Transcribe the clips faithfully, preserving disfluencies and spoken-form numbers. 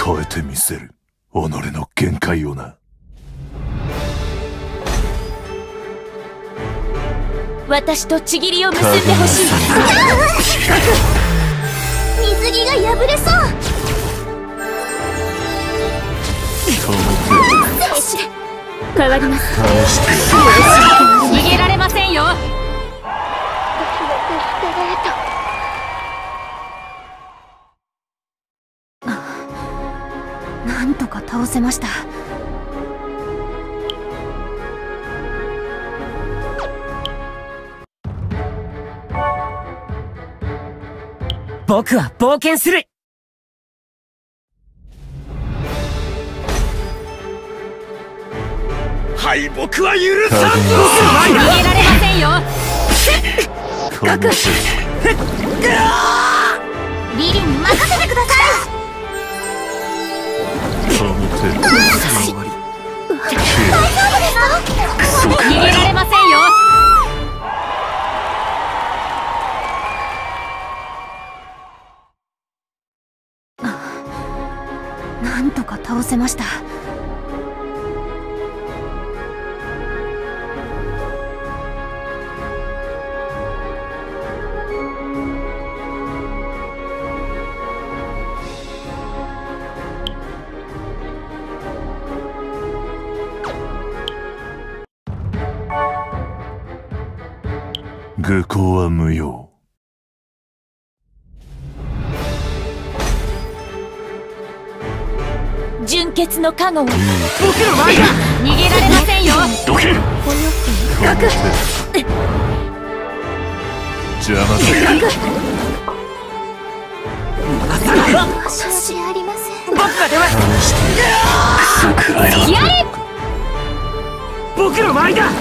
超えてみせる己の限界をな。 私とちぎりを結んでほしい。水着が破れそう。変わります。逃げられませんよ。 なんとか倒せました。 僕は冒険する。敗北は許さんぞ。 逃げられませんよ。リリに任せてください。大丈夫ですか？逃げられませんよ。 なんとか倒せました。 愚行は無用。 純潔の加護を。僕の前だ。 逃げられませんよ。 どけ。 邪魔だ。 申しありません。 僕が出ます。 付き合え。 僕の前だ。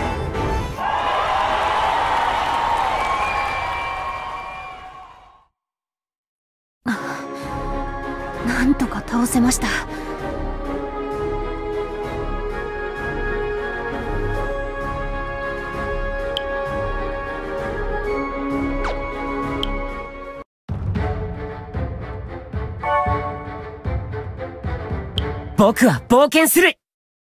なんとか倒せました。 僕は冒険する。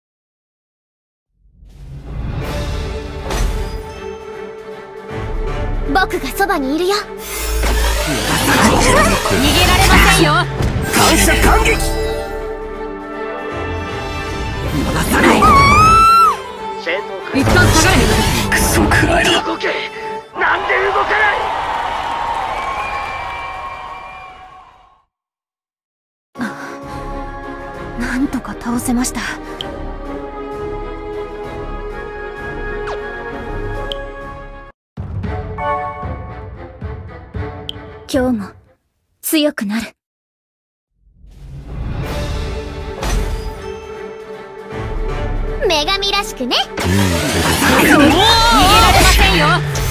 僕がそばにいるよ。逃げられませんよ。 感謝感激。 一旦下がれ。 クソくらいだ。動け。なんで動かない。 なんとか倒せました。 今日も強くなる。女神らしくね。逃げられませんよ。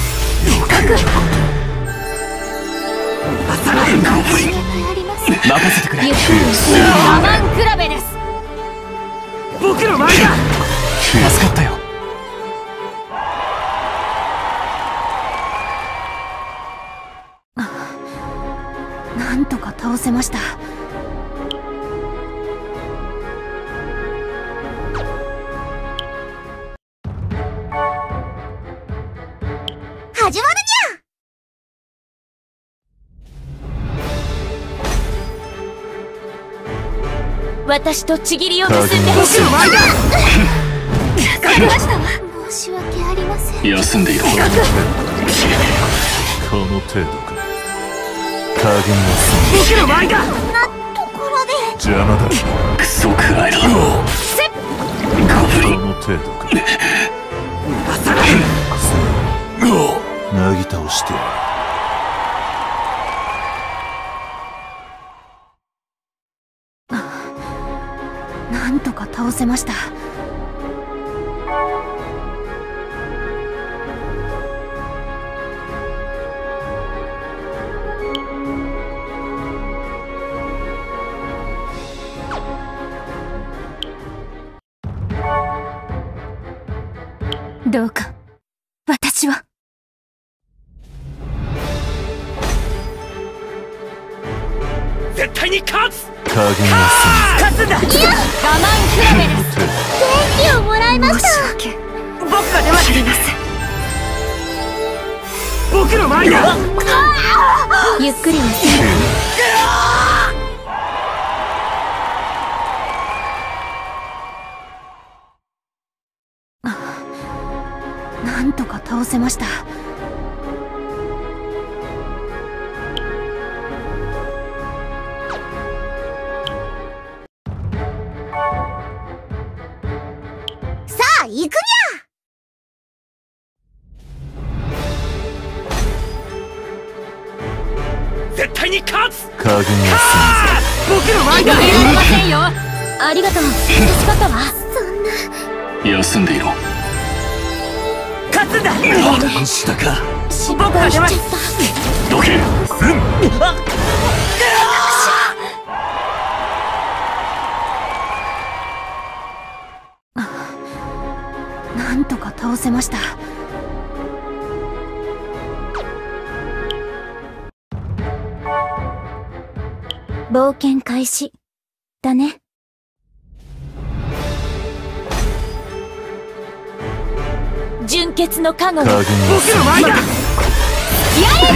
任せてくれ。 我慢比べです。 僕の前だ。助かったよ。 なんとか倒せました。 始まるにゃ。私とちぎりを結んでほしい。助かりましたわ。申し訳ありません。 休んでいろ。 この程度か。加減は僕の前だ。 なところで邪魔だ。 クソくらいだ。 この程度か。なぎ倒してやる。 なんとか倒せました。どうか私は絶対に勝つ。 加減は勝つんだ。 我慢比べです。元気をもらいました。 僕が出ます。僕の前だ。 ゆっくり休む。 なんとか倒せました。 さあ行くにゃ。 絶対に勝つ。 加減は僕の前だ。 やめられませんよ。ありがとう。助かったわ。そんな。 休んでいろ。 勝つんだ。 したか。 失敗しちゃった。 どけ。 なんとか倒せました。 冒険開始だね。純潔の加護を。 加減は僕の前だ。 やれ。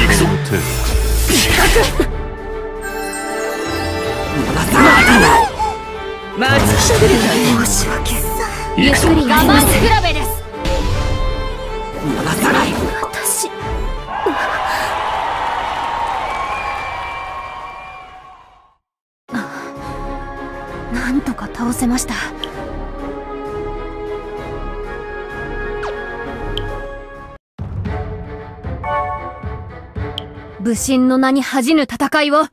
待ちくたびれた。 申し訳。 ゆっくり我慢比べです。 離さない。 私。 なんとか倒せました。 武神の名に恥じぬ戦いを。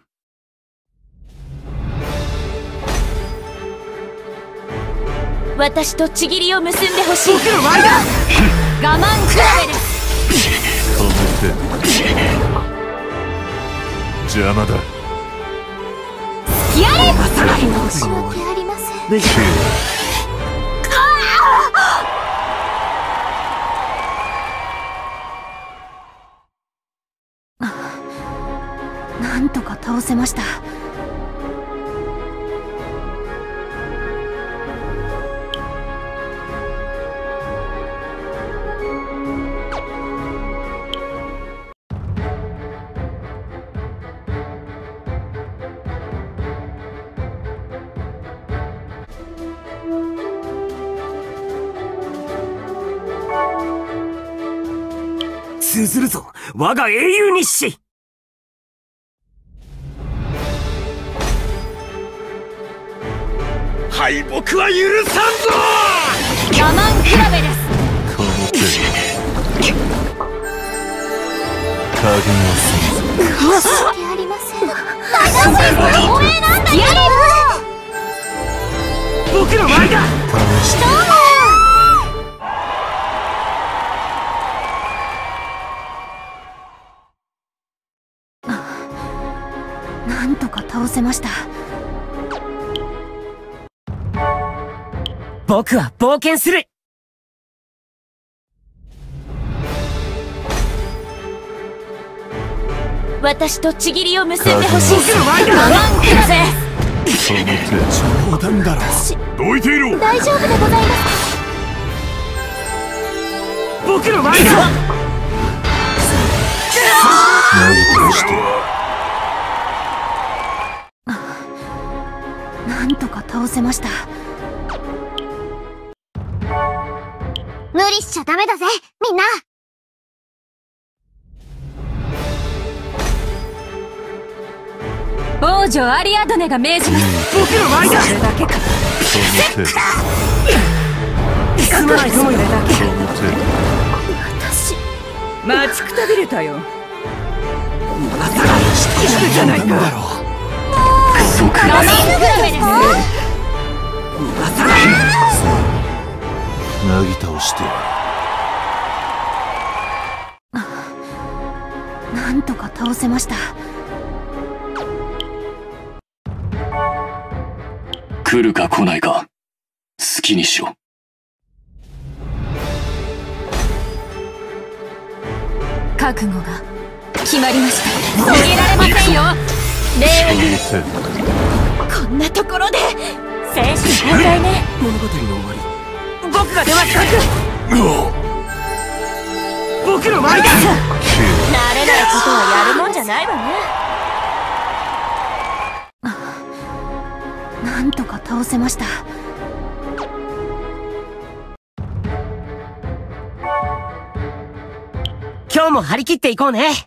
私とちぎりを結んでほしい。 僕の前だ。 我慢比べです。 止めて。邪魔だ。 やれ。 離さない。 申し訳ありません。 無事。 なんとか倒せました。 通ずるぞ、我が英雄日誌。敗北は許さんぞ。 我慢比べです。 この手。加減は申し訳ありません。私光栄なんだよ。やれ。 僕の前だ。 なんとか倒せました。 僕は冒険する。 私とちぎりを結んでほしい。 僕の前だ。 我慢比べ。 その手。 冗談だろ。 どいていろ。 大丈夫でございます。 僕の前だ。 なぎ倒して。 なんとか倒せました。 無理しちゃダメだぜ、みんな。王女アリアドネが命じます。 僕の前だ。 それだけか。 その手。 すまないともよ。 その手。 私。 待ちくたびれたよ。離さない。してやるじゃないか。 そうか。 我慢比べです。 離さない。 なぎ倒して。 なんとか倒せました。 来るか来ないか好きにしろ。 覚悟が決まりました。逃げられませんよ。礼を言う。 その手。 こんなところで選手交代ね。 物語の終わり。僕が出ますか。僕の前だ。 慣れないことはやるもんじゃないわね。 なんとか倒せました。 今日も張り切っていこうね。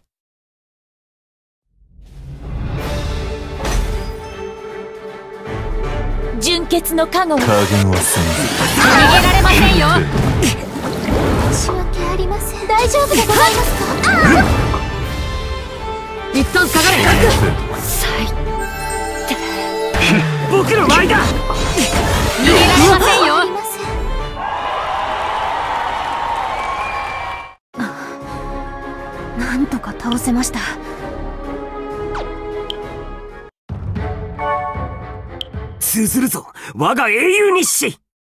純潔の加護は加減はせんぞ。 逃げられませんよ。 申し訳ありません。大丈夫でございますか。 一旦下がれ。 最低。 僕の前だ。 逃げられませんよ。 なんとか倒せました。 通ずるぞ我が英雄日誌。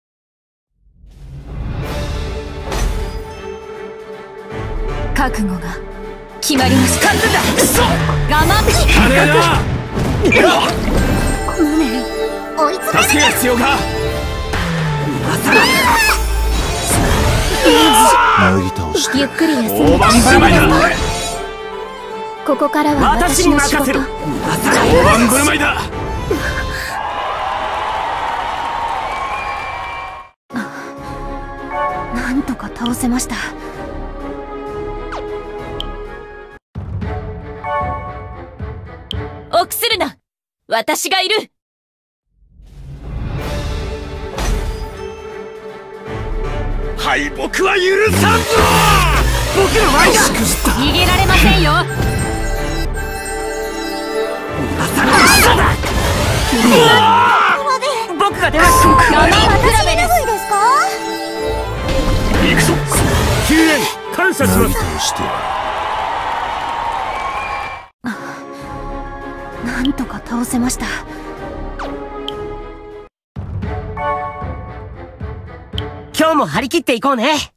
覚悟が決まりました。 勝つんだ。クソ我慢であれだ。 無念追い詰め助けが必要か。 なぎ倒してゆっくり休んで大盤振る舞いだ。 ここからは私に私の仕事。 任せろ。大盤振る舞いだ。 なんとか倒せました。 臆するな、私がいる。 敗北は許さんぞ。僕の前だ。 逃げられませんよ。 僕が出ます。 我慢比べです。 行くぞ。 救援感謝しなぎます。 倒してなんとか倒せました。 今日も張り切っていこうね。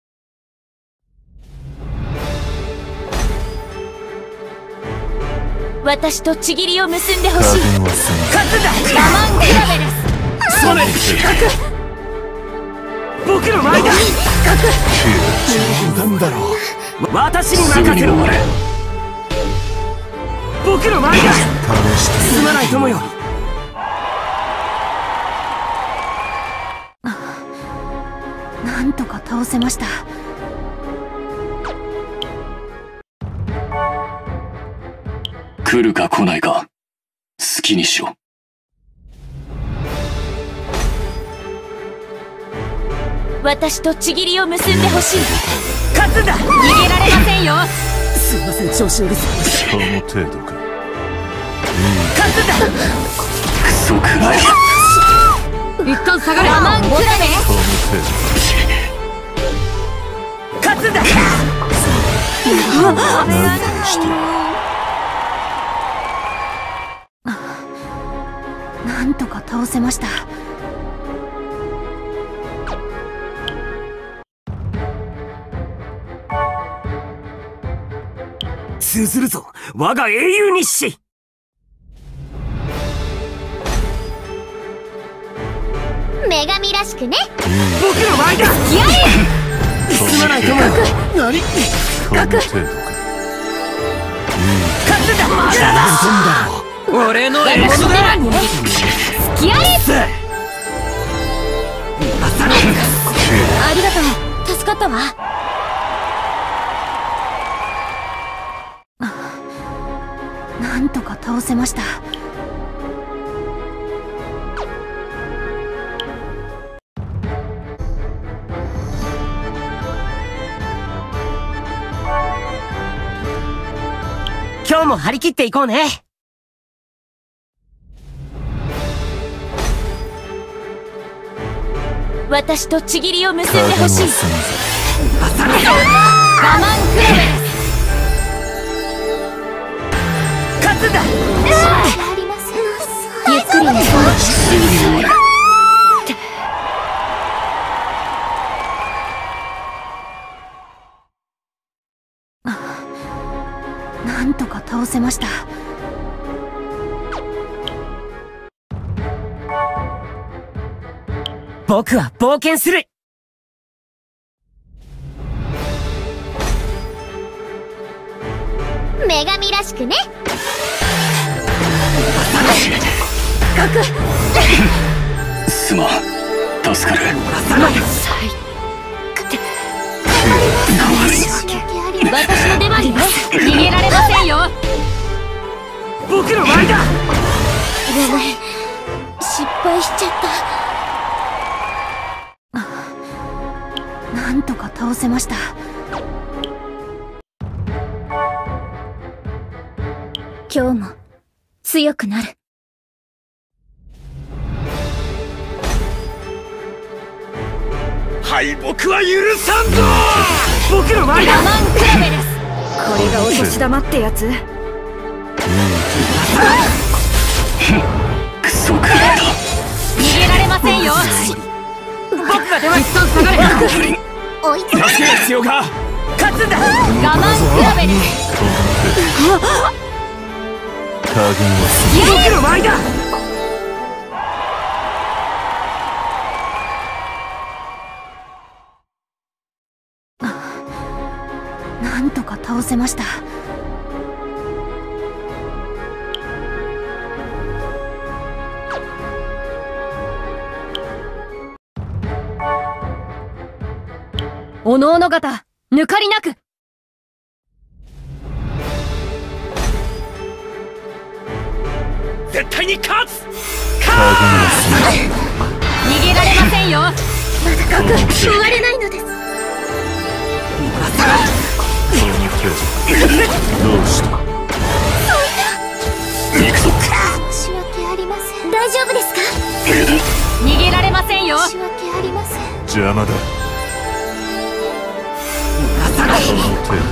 私とちぎりを結んでほしい。 加減はせんぞ。 勝つんだ。 我慢比べです。 それ。僕の前だ。 冗談だろう。 私にすぐ任せろ。 に終われ。 僕の前だ。 試してすまない友よ。 なんとか倒せました。 来るか来ないか好きにしろ。 私とちぎりを結んでほしい。 勝つんだ。 逃げられませんよ。 すいません調子乗りすぎました。 その程度か。 勝つんだ。 クソくらい。 一旦下がれ。 我慢比べ。 その程度勝つんだ。 か。なぎ倒してなんとか倒せました。 通ずるぞ我が英雄日誌。 女神らしくね。 僕の前だ。すまない友よ。何。 その程度か。 勝つんだ。まだだ。俺の獲物だ。 付き合え。ありがとう、助かったわ。 なんとか倒せました。 今日も張り切っていこうね。 私とちぎりを結ん加減はでほしい。 せんぞ。 我慢比べです。 勝つんだ。 ありません。ゆっくり休んですぐに終われ。 なんとか倒せました。 僕は冒険する。 女神らしくね。 すまん、助かる。 私の出番よ。逃げられませんよ。 僕の番だ。 ごめん、失敗しちゃった。なんとか倒せました。今日も強くなる。 敗北は許さんぞ。僕の番だ。 我慢比べです。 これがお年玉ってやつ。 クソくらいだ。 逃げられませんよ。 僕が出ます。一旦下がれ。 ゴブリン、 追いつ助けが必要か。勝つんだ。 我慢比べです。 加減はする。 僕の番だ。 なんとか倒せました。 おのおの方、抜かりなく。 絶対に勝つ。 加減はする。 逃げられませんよ。 終われないのです。 どうした。 行くぞ。 申し訳ありません。大丈夫ですか。 逃げられませんよ。 申し訳ありません。 邪魔だ。その程度。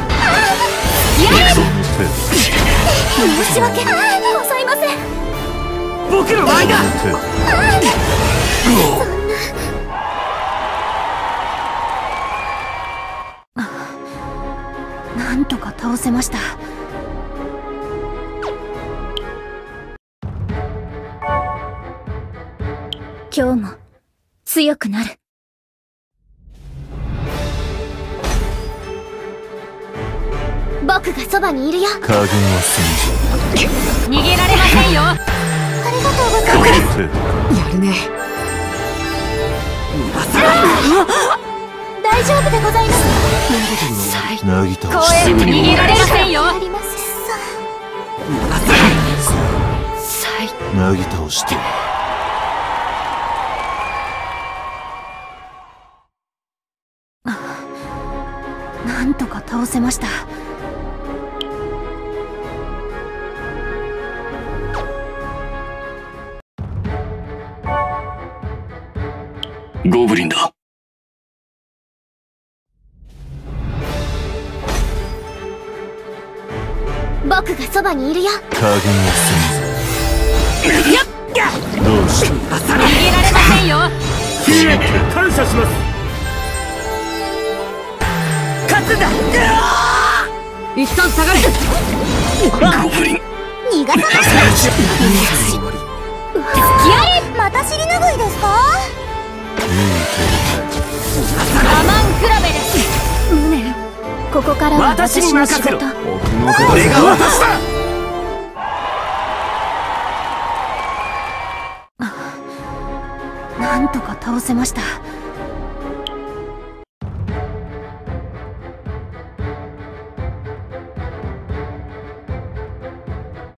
その程度。 申し訳ございません。 僕の番だ。 その程度。 なんとか倒せました。今日も強くなる。僕がそばにいるよ。 加減はす逃げられませんよ。 ありがとうございます。 る。程度。 やるね。 大丈夫でございます。 なぎ倒公し園逃げられませんよ。 ありますさ。 なぎ倒して。 なんとか倒せました。 ゴブリンだ。 僕がそばにいるよ。 加減はするぞ。どうした。 逃げられませんよ。 感謝します。勝つんだ。一旦下がれ。 ゴブリン、 逃がさないで。付き合い。また尻拭いですか。 我慢比べです。 無念。ここからは私の仕事。 俺が渡した。 なんとか倒せました。